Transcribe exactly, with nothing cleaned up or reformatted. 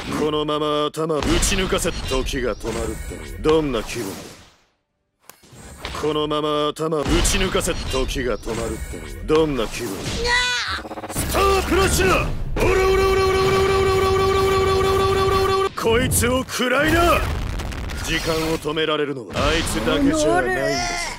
このまま頭打ち抜かせ時が止まるってどんな気分だ。このまま頭打ち抜かせ時が止まるってどんな気分だ。スタープラチナ、オラオラオラオラオラオラオラオラオラオラオラオラ、こいつを食らいな。時間を止められるのはあいつだけじゃないんです。